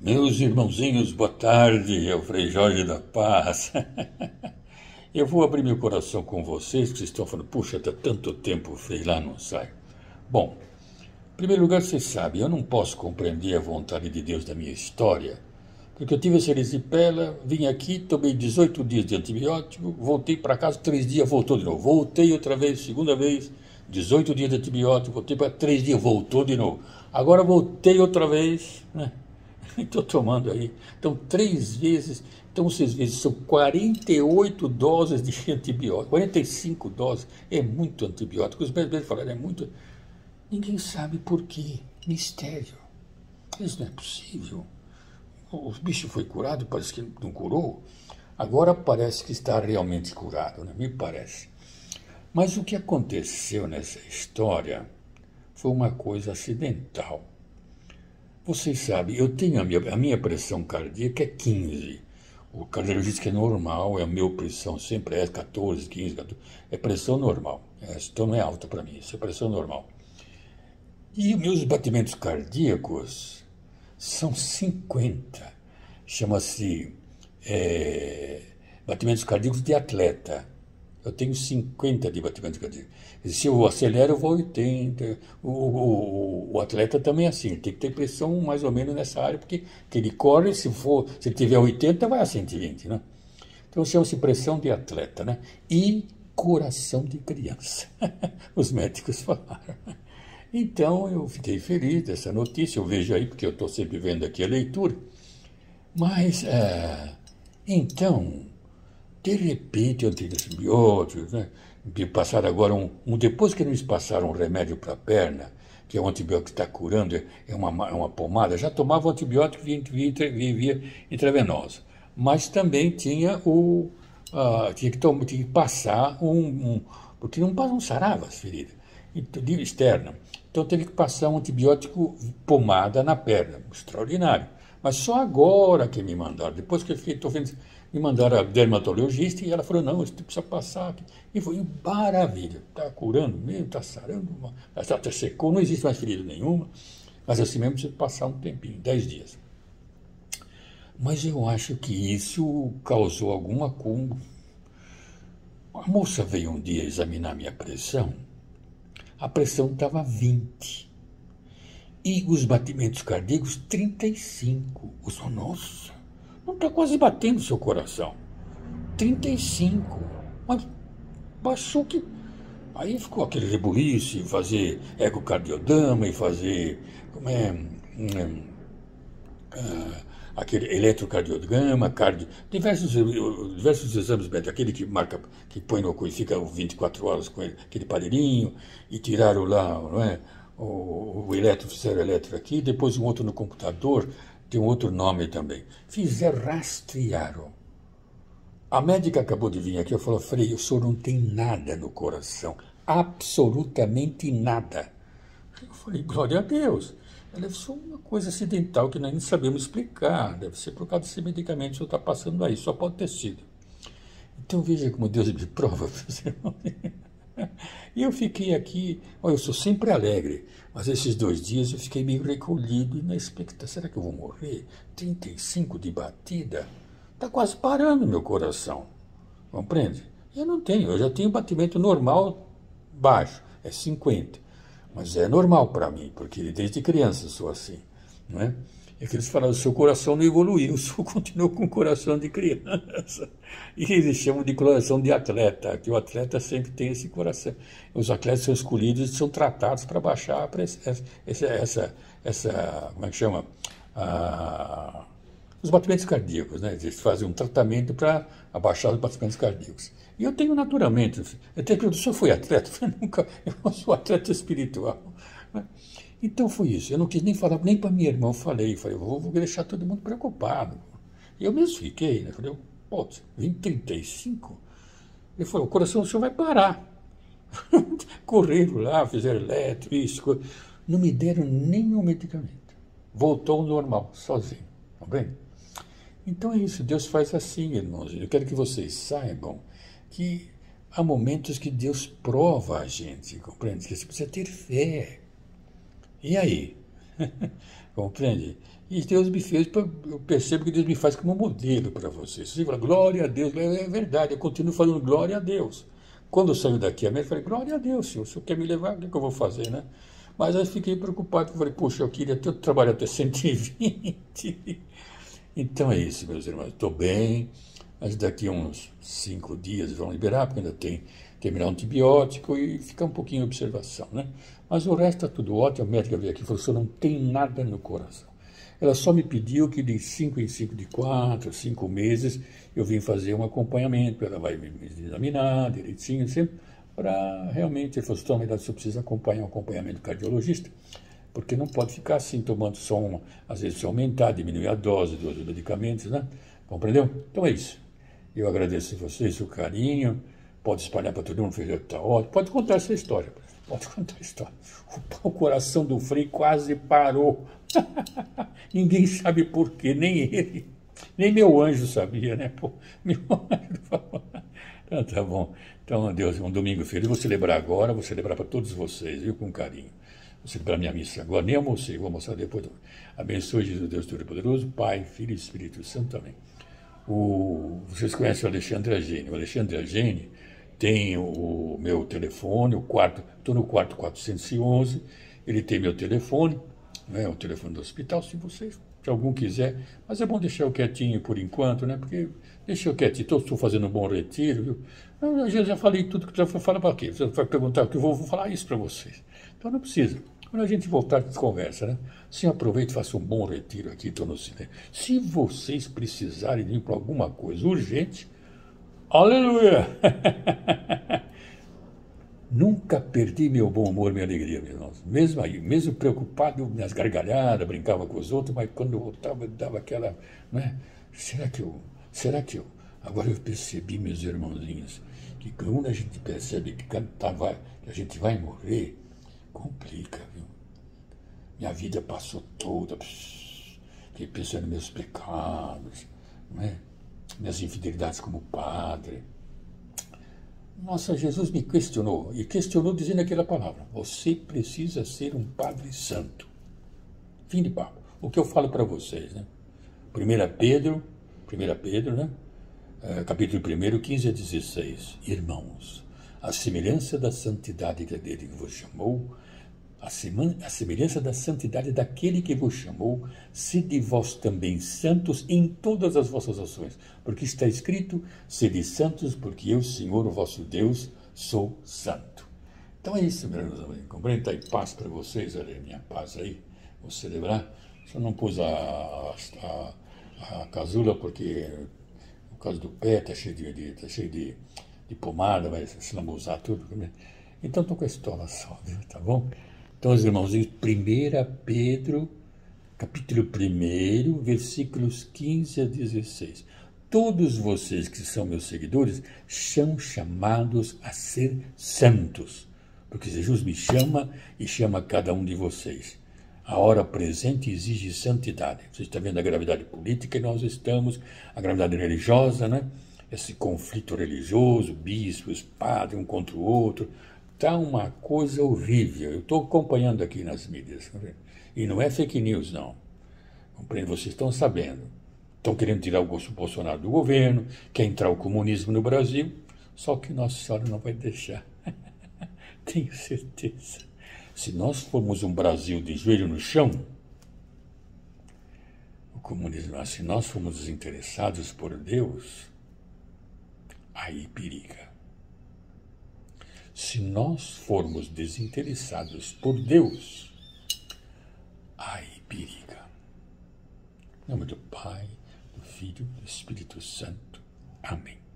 Meus irmãozinhos, boa tarde, é o Frei Jorge da Paz. Eu vou abrir meu coração com vocês, que vocês estão falando, puxa, tá tanto tempo, Frei, lá não sai. Bom, em primeiro lugar, vocês sabem, eu não posso compreender a vontade de Deus da minha história, porque eu tive essa erisipela, vim aqui, tomei 18 dias de antibiótico, voltei para casa, 3 dias, voltou de novo. Voltei outra vez, segunda vez, 18 dias de antibiótico, voltei para 3 dias, voltou de novo. Agora voltei outra vez, né? Estou tomando aí. Então, 3 vezes. Então, vocês veem, são 48 doses de antibiótico. 45 doses. É muito antibiótico. Os médicos falaram, é muito. Ninguém sabe por quê. Mistério. Isso não é possível. O bicho foi curado, parece que não curou. Agora parece que está realmente curado, né? Me parece. Mas o que aconteceu nessa história foi uma coisa acidental. Vocês sabem, eu tenho a minha pressão cardíaca é 15. O cardiologista que é normal, a minha pressão sempre é 14, 15, 14. É pressão normal. Então não é alta para mim, isso é pressão normal. E os meus batimentos cardíacos são 50. Chama-se batimentos cardíacos de atleta. Eu tenho 50 de batimentos cardíacos. Se eu acelero, eu vou 80. O atleta também é assim, tem que ter pressão mais ou menos nessa área, porque ele corre, se ele tiver 80, vai a 120, né? Então chama-se pressão de atleta, né? E coração de criança. Os médicos falaram. Então eu fiquei feliz dessa notícia, eu vejo aí, porque eu estou sempre vendo aqui a leitura. Mas, então, de repente, antibióticos, né? Me passaram agora depois que eles passaram um remédio para a perna, que é um antibiótico que está curando, é uma pomada, já tomava o antibiótico via intravenosa. Mas também tinha tinha que passar porque não sarava as feridas externa. Então teve que passar um antibiótico pomada na perna, extraordinário. Mas só agora que me mandaram, depois que eu estou vendo, me mandaram a dermatologista e ela falou, não, você precisa passar aqui. E foi maravilha, está curando mesmo, está sarando, até secou, não existe mais ferida nenhuma, mas assim mesmo precisa passar um tempinho, 10 dias. Mas eu acho que isso causou algum acúmulo. A moça veio um dia examinar minha pressão, a pressão estava 20. E os batimentos cardíacos, 35. Eu falei, nossa, não está quase batendo o seu coração. 35. Mas baixou que... Aí ficou aquele rebuliço, fazer ecocardiograma e fazer... aquele eletrocardiograma, diversos exames médicos, aquele que marca, que põe no cu e fica 24 horas com ele, aquele aparelhinho, e tiraram lá, não é? O fizeram eletro aqui, depois um outro no computador, tem um outro nome também. Rastrearam. A médica acabou de vir aqui, eu falei, Frei, o senhor não tem nada no coração, absolutamente nada. Eu falei, glória a Deus. Ela deve ser uma coisa acidental que nós não sabemos explicar, deve ser por causa desse medicamento que o senhor está passando aí, só pode ter sido. Então veja como Deus me prova, E eu fiquei aqui, eu sou sempre alegre, mas esses 2 dias eu fiquei meio recolhido e na expectativa, será que eu vou morrer? 35 de batida? Está quase parando meu coração, compreende? Eu não tenho, eu já tenho batimento normal baixo, é 50, mas é normal para mim, porque desde criança eu sou assim, não é? É que eles falaram, o seu coração não evoluiu, o senhor continuou com o coração de criança. E eles chamam de coração de atleta, que o atleta sempre tem esse coração. Os atletas são escolhidos e são tratados para baixar como é que chama? Os batimentos cardíacos, né? Eles fazem um tratamento para abaixar os batimentos cardíacos. E eu tenho naturalmente, eu tenho perguntado, o senhor foi atleta? Eu falei, nunca, eu sou atleta espiritual. Então foi isso, eu não quis nem falar, nem para minha irmã, eu falei, vou deixar todo mundo preocupado. E eu mesmo fiquei, né? Falei, pô, 35? Ele falou, o coração do senhor vai parar. Correram lá, fizeram eletro, isso, não me deram nenhum medicamento. Voltou ao normal, sozinho, tá bem? Então é isso, Deus faz assim, irmãos. Eu quero que vocês saibam que há momentos que Deus prova a gente, compreende? Que você precisa ter fé. E aí? Compreende? E Deus me fez, eu percebo que Deus me faz como modelo para vocês. Você fala, glória a Deus, é verdade, eu continuo falando glória a Deus. Quando eu saio daqui a eu falei, glória a Deus, senhor, o senhor quer me levar, o que eu vou fazer, né? Mas aí fiquei preocupado, falei, puxa, eu queria ter trabalho até 120. Então é isso, meus irmãos, estou bem, mas daqui a uns 5 dias vão liberar, porque ainda tem que terminar o antibiótico e ficar um pouquinho em observação, né? Mas o resto está tudo ótimo, a médica veio aqui e falou, o senhor não tem nada no coração. Ela só me pediu que de 5 em 5, de 4, 5 meses, eu vim fazer um acompanhamento, ela vai me examinar direitinho, sempre, para realmente, ele falou, então, melhor, você precisa acompanhar um acompanhamento cardiologista, porque não pode ficar assim, tomando só às vezes, se aumentar, diminuir a dose dos medicamentos, né? Compreendeu? Então é isso. Eu agradeço a vocês o carinho, pode espalhar para todo mundo, está ótimo, pode contar essa história, pode contar a história. O coração do Frei quase parou. Ninguém sabe por quê, nem ele, nem meu anjo sabia, né? Pô, meu anjo falou. Então, tá bom. Então, Deus, um domingo feliz. Vou celebrar agora, vou celebrar para todos vocês, viu? Com carinho. Vou celebrar minha missa agora. Nem almocei, vou almoçar depois. Abençoe Jesus, Deus Todo-Poderoso, Pai, Filho e Espírito Santo. Amém. Vocês conhecem o Alexandre Agene. O Alexandre Agene tem o meu telefone, estou no quarto 411, ele tem meu telefone, né, o telefone do hospital, se algum quiser, mas é bom deixar eu quietinho por enquanto, né, porque deixa eu quietinho, estou fazendo um bom retiro, viu? Eu já falei tudo que precisa falar para quê? Você vai perguntar o que eu vou falar isso para vocês. Então não precisa. Quando a gente voltar, a gente conversa, né? Sim, aproveite e faça um bom retiro aqui, estou no cinema. Se vocês precisarem de ir para alguma coisa urgente, aleluia! Nunca perdi meu bom humor, minha alegria, meus irmãos. Mesmo aí, mesmo preocupado, minhas gargalhadas, brincava com os outros, mas quando eu voltava, eu dava aquela, né? Será que eu... Agora eu percebi, meus irmãozinhos, que quando a gente percebe que a gente vai morrer, complica, viu? Minha vida passou toda, fiquei pensando nos meus pecados, né? Minhas infidelidades como padre. Nossa, Jesus me questionou, e questionou dizendo aquela palavra, você precisa ser um padre santo. Fim de papo. O que eu falo para vocês, né? 1 Pedro, né? Capítulo 1, 15 a 16. Irmãos, a semelhança da santidade dele que vos chamou, a semelhança da santidade daquele que vos chamou, sede vós também santos em todas as vossas ações, porque está escrito, sede santos, porque eu, Senhor, o vosso Deus, sou santo. Então é isso, meus amigos, compreende? Está aí paz para vocês, olha a minha paz aí, vou celebrar. Só não pus a casula, porque por causa do pé está cheio de pomada, vai se lambuzar tudo. Então estou com a estola só, viu? Tá bom? Então, os irmãozinhos, 1 Pedro, capítulo 1, versículos 15 a 16. Todos vocês que são meus seguidores são chamados a ser santos, porque Jesus me chama e chama cada um de vocês. A hora presente exige santidade. Você está vendo a gravidade política que nós estamos, a gravidade religiosa, né? Esse conflito religioso, bispos, padres, um contra o outro. Está uma coisa horrível. Eu estou acompanhando aqui nas mídias. E não é fake news, não. Compreende? Vocês estão sabendo. Estão querendo tirar o Bolsonaro do governo, quer entrar o comunismo no Brasil, só que Nossa Senhora não vai deixar. Tenho certeza. Se nós formos um Brasil de joelho no chão, o comunismo, se nós formos desinteressados por Deus, aí periga. Se nós formos desinteressados por Deus, aí periga. Em nome do Pai, do Filho e do Espírito Santo. Amém.